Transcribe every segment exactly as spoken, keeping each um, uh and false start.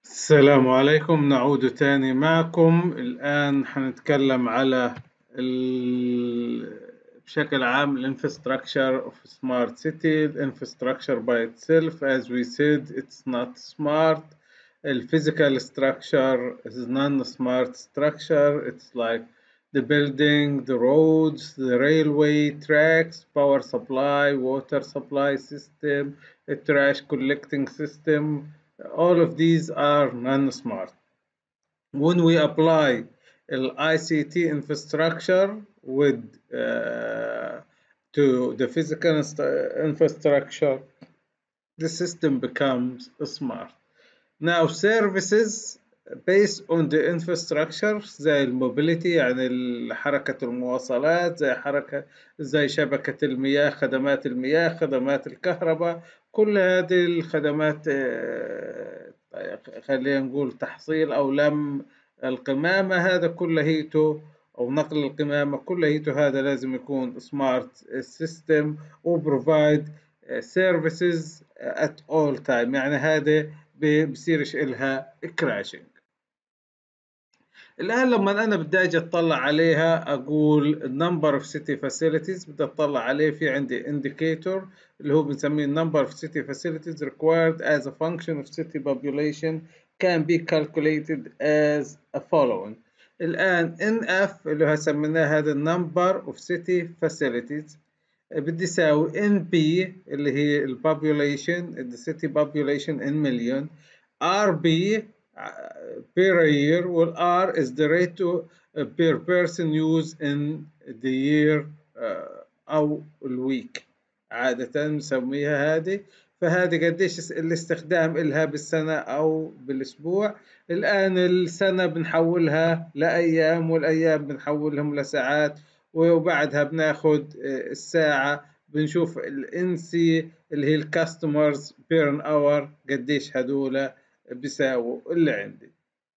السلام عليكم. نعود تاني معكم. الآن حنتكلم على ال... بشكل عام ال infrastructure of smart city. The infrastructure by itself, as we said, it's not smart. The physical structure is non-smart structure. It's like the building, the roads, the railway tracks, power supply, water supply system, a trash collecting system. All of these are non-smart. When we apply I C T infrastructure with uh, to the physical infrastructure, the system becomes smart. Now services based on the infrastructure زي الموبيليتي، يعني حركة المواصلات، زي حركة زي شبكة المياه، خدمات المياه، خدمات الكهرباء، كل هذه الخدمات خلينا نقول تحصيل أو لم القمامة، هذا كلهيته أو نقل القمامة كلهيته هذا لازم يكون سمارت سيستم وبروفايد سيرفيسز at all time، يعني هذا بصيرش إلها كراشنج. الآن لما أنا بدي أجي أطلع عليها أقول number of city facilities، بدي أطلع عليه في عندي indicator اللي هو بنسميه number of city facilities required as a function of city population can be calculated as a following. الآن إن إف اللي سميناه هذا number of city facilities بدي يساوي إن بي اللي هي ال population the city population in million، آر بي per year، وال R is the rate per person used in the year أو الويك، عادة نسميها هذه. فهذه قديش الاستخدام إلها بالسنة أو بالأسبوع. الآن السنة بنحولها لأيام، والأيام بنحولهم لساعات، وبعدها بناخد الساعة بنشوف الان سي اللي هي الكاستمرز بيرن اور قديش هدول بيساووا اللي عندي.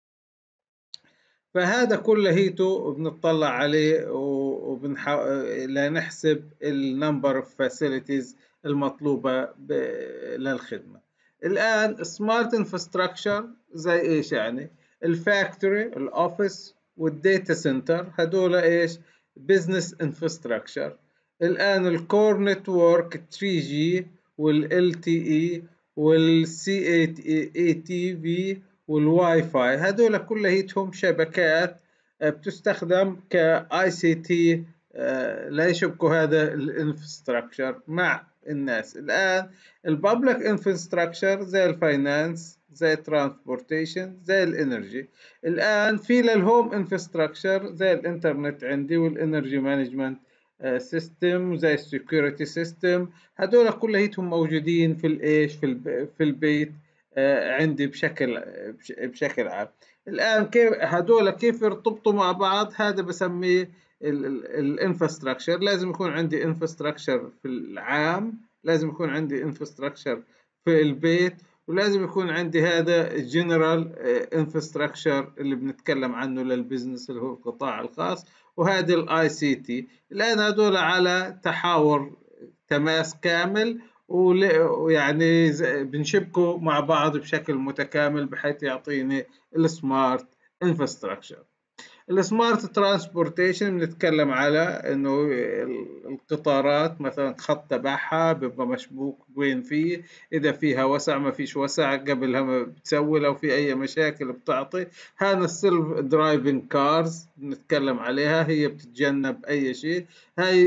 فهذا كلهيته بنطلع عليه وبنحاول لنحسب النمبر اوف فاسيلتيز المطلوبة للخدمة. الآن سمارت انفراستراكشر زي ايش؟ يعني الفاكتوري، الاوفيس، والديتا سنتر، هدول ايش؟ بزنس انفراستراكشر. الآن الكور نتورك ثري جي والال تي اي والسي اي تي في والواي فاي، هذول كلهم شبكات بتستخدم كاي سي تي ليشبكوا هذا الانفراستراكشر مع الناس. الان البابليك انفراستراكشر زي الفاينانس، زي الترانسبورتيشن، زي الانرجي. الان في للهوم انفراستراكشر زي الانترنت عندي والانرجي مانجمنت سيستم، زي السكيورتي سيستم، هذول كلهم موجودين في الايش في في البيت عندي بشكل بشكل عام. الآن كيف هدول كيف يرتبطوا مع بعض؟ هذا بسميه الانفراستراكشر. لازم يكون عندي انفراستراكشر في العام، لازم يكون عندي انفراستراكشر في البيت، ولازم يكون عندي هذا الجنرال انفراستراكشر اللي بنتكلم عنه للبزنس اللي هو القطاع الخاص، وهذه الاي سي تي. الآن هدول على تحاور تماس كامل، ويعني بنشبكوا مع بعض بشكل متكامل بحيث يعطيني السمارت انفراستراكشر. السمارت ترانسبورتيشن بنتكلم على انه القطارات مثلا خط تبعها بيبقى مشبوك وين فيه، اذا فيها وسع ما فيش وسع قبلها ما بتسوي، لو في اي مشاكل بتعطي. هذا السيلف درايفنج كارز بنتكلم عليها، هي بتتجنب اي شيء. هاي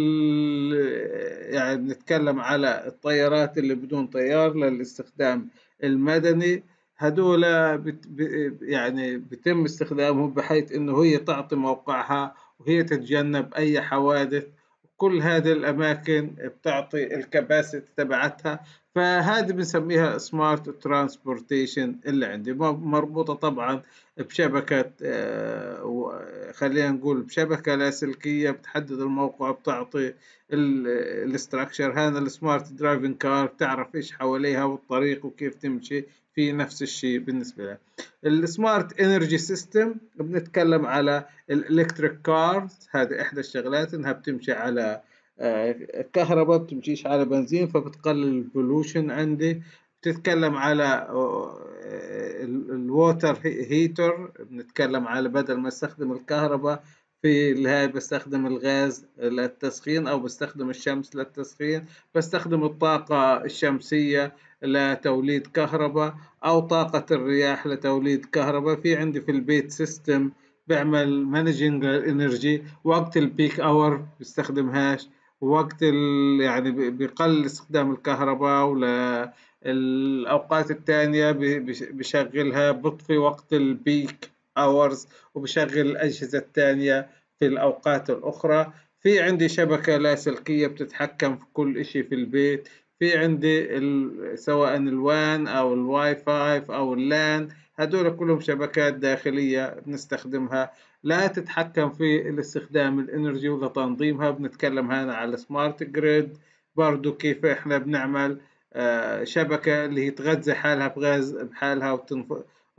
يعني بنتكلم على الطيارات اللي بدون طيار للاستخدام المدني، هدول بت يعني بيتم استخدامهم بحيث انه هي تعطي موقعها وهي تتجنب اي حوادث. كل هذه الاماكن بتعطي الكباسيتي تبعتها. فهذه بنسميها سمارت ترانسبورتيشن اللي عندي، مربوطه طبعا بشبكه خلينا نقول بشبكه لاسلكيه بتحدد الموقع، بتعطي الاستراكشر. هذا السمارت درايفنج كار بتعرف ايش حواليها والطريق وكيف تمشي، في نفس الشيء بالنسبة له. السمارت انرجي سيستم بنتكلم على الالكتريك كارز، هذه احدى الشغلات انها بتمشي على كهرباء، بتمشيش على بنزين، فبتقلل البولوشن عندي. بتتكلم على الووتر هيتر، بنتكلم على بدل ما استخدم الكهرباء في الهاي بستخدم الغاز للتسخين أو بستخدم الشمس للتسخين، بستخدم الطاقة الشمسية لتوليد كهرباء أو طاقة الرياح لتوليد كهرباء. في عندي في البيت سيستم بيعمل مانجنج للإنرجي، وقت البيك أور بستخدمهاش، وقت ال... يعني بيقلل استخدام الكهرباء، وللأوقات الثانية بشغلها، بطفي وقت البيك أورز وبشغل الأجهزة الثانية في الأوقات الأخرى. في عندي شبكة لاسلكية بتتحكم في كل إشي في البيت. في عندي ال... سواء الوان أو الواي فاي أو اللان، هدول كلهم شبكات داخلية بنستخدمها لا تتحكم في الاستخدام الانرجي ولتنظيمها. بنتكلم هنا على السمارت جريد، برضو كيف احنا بنعمل آه، شبكة اللي هي تغذي حالها بغاز بحالها وتنف...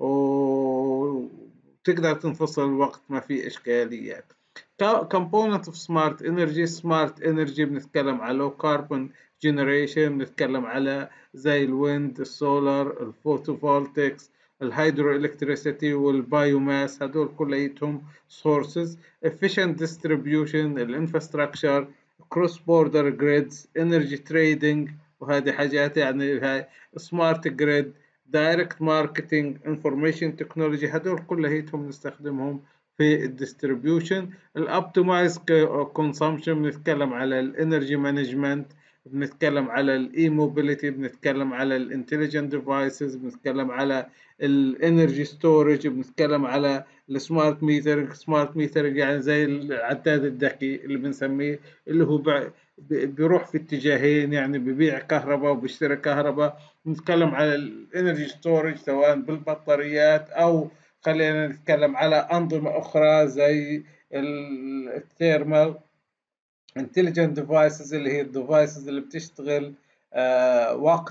وتقدر تنفصل وقت ما في إشكاليات. component of smart energy. smart energy بنتكلم على low carbon generation، بنتكلم على زي الويند، السولار، الفوتوفولتكس، الهيدرو الكتريسيتي والبايوماس، هدول كليتهم sources. efficient distribution، الانفراستراكشر، cross border grids، energy trading، وهذه حاجات يعني هاي سمارت جريد، دايركت ماركتينج، انفورميشن تكنولوجي، هدول كليتهم نستخدمهم في الديستريبيوشن. الاوبتمايز كونسومشن بنتكلم على الانرجي مانجمنت، بنتكلم على الاي موبيليتي، بنتكلم على الانتليجنت ديفايسز، بنتكلم على الانرجي ستورج، بنتكلم على السمارت ميتر. سمارت ميتر يعني زي العداد الذكي اللي بنسميه، اللي هو بيروح في اتجاهين، يعني ببيع كهرباء وبيشتري كهرباء. بنتكلم على الانرجي ستورج سواء بالبطاريات او خلينا نتكلم على انظمه اخرى زي الثيرمال انتليجنت ديفايسز، اللي هي الديفايسز اللي بتشتغل آه وقت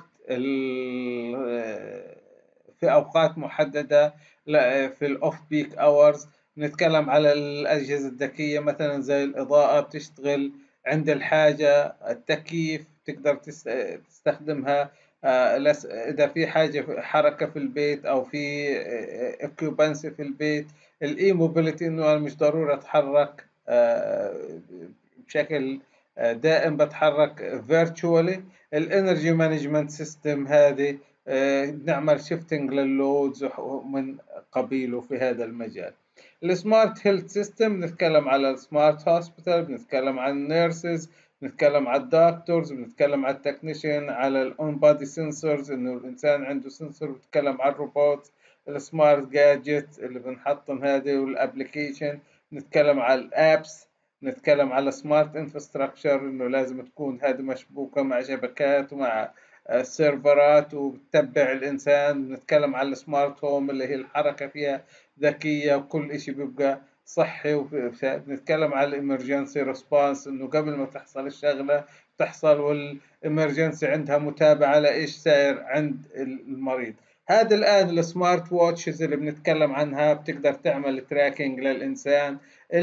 في اوقات محدده في الاوف بيك اورز. نتكلم على الاجهزه الذكيه مثلا زي الاضاءه بتشتغل عند الحاجه، التكييف تقدر تستخدمها اذا في حاجه حركه في البيت او في اوكيوبانسي في البيت. الاي موبيليتي انه انا مش ضروري اتحرك بشكل دائم، بتحرك فيرتشوالي. الانرجي مانجمنت سيستم هذه بنعمل شيفتنج لللودز ومن قبيله في هذا المجال. السمارت هيلث سيستم بنتكلم على السمارت هوسبيتال، بنتكلم عن النيرسز، بنتكلم على الدكتورز، بنتكلم على التكنيشن، على الاون بادي سنسورز انه الانسان عنده سنسور، بنتكلم على الروبوت، السمارت جادجت اللي بنحطهم هذه والابلكيشن، بنتكلم على الابس، نتكلم على سمارت انفراستراكشر انه لازم تكون هذه مشبوكه مع شبكات ومع السيرفرات وبتتبع الانسان. نتكلم على السمارت هوم اللي هي الحركه فيها ذكيه وكل شيء بيبقى صحي. بنتكلم على الامرجنسي ريسبونس انه قبل ما تحصل الشغله تحصل والامرجنسي عندها متابعه لايش ساير عند المريض. هذا الان السمارت واتشز اللي بنتكلم عنها بتقدر تعمل تراكنج للانسان.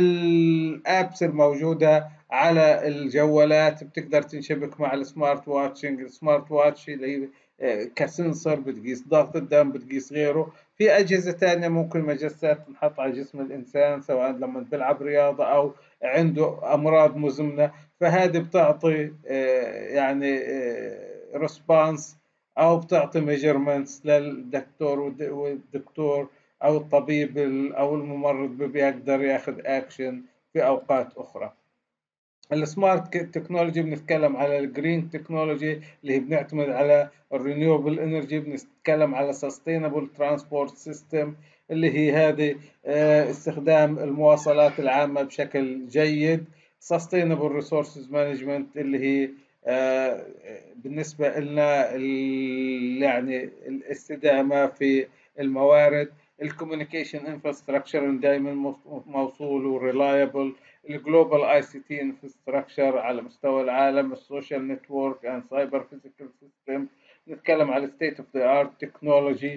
الابس الموجوده على الجوالات بتقدر تنشبك مع السمارت واتشنج. السمارت واتش اللي هي كسنسر بتقيس ضغط الدم، بتقيس غيره. في اجهزه ثانيه ممكن مجسات تنحط على جسم الانسان سواء لما بيلعب رياضه او عنده امراض مزمنه، فهذه بتعطي يعني ريسبونس او بتعطي ميجرمنتس للدكتور، والدكتور او الطبيب او الممرض بيقدر ياخذ اكشن في اوقات اخرى. السمارت تكنولوجي بنتكلم على الجرين تكنولوجي اللي هي بنعتمد على الرينيوبل انرجي. بنتكلم على سستينبل ترانسبورت سيستم اللي هي هذه استخدام المواصلات العامة بشكل جيد. سستينبل ريسورسز مانجمنت اللي هي بالنسبة لنا يعني الاستدامة في الموارد. الكوميونيكيشن انفراستراكشر دائما موصول وريلايبل. الجلوبال اي سي تي انفراستراكشر على مستوى العالم. السوشيال نتورك اند سايبر فيزيكال سيستم. نتكلم على ستيت اوف ذا ارت تكنولوجي.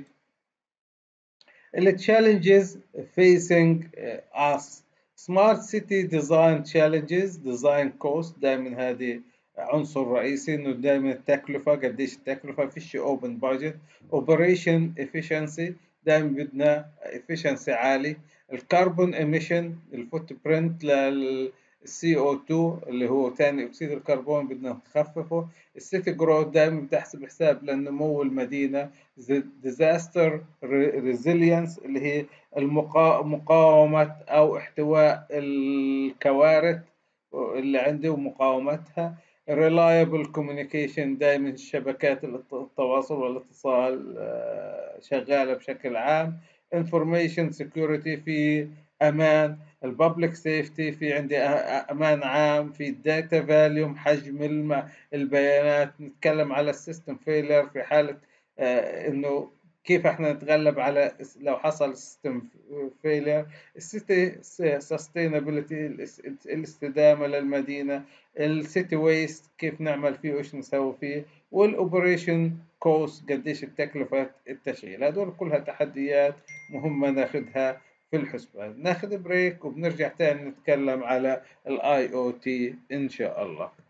التشالنجز فيسنج اس سمارت سيتي ديزاين تشالنجز. ديزاين كوست دائما هذه عنصر رئيسي، انه دائما التكلفه قديش التكلفه، فيش اوبن بادجت. اوبريشن افشنسي دائما بدنا efficiency عالي. الكربون ايميشن الفوت برنت للسي او اثنين اللي هو ثاني اكسيد الكربون بدنا نخففه. السيتي جروث دائما بدي احسب حساب لنمو المدينه. ديزاستر ريزيلينس اللي هي المقاومه او احتواء الكوارث اللي عندي ومقاومتها. reliable communication دائما شبكات التواصل والاتصال آه، شغالة بشكل عام. information security في أمان. الببليك سيفتي في عندي أمان عام. في الداتا فاليوم حجم البيانات. نتكلم على السيستم فيلر في حالة آه، إنه كيف احنا نتغلب على لو حصل سيستم فيلر. السيتي سستينابيلتي الاستدامة للمدينة. السيتي ويست كيف نعمل فيه وايش نسوي فيه. والاوبريشن كوست قديش التكلفة التشغيل. هذول كلها تحديات مهمة ناخذها في الحسبان. ناخذ بريك وبنرجع تاني نتكلم على الاي او تي ان شاء الله.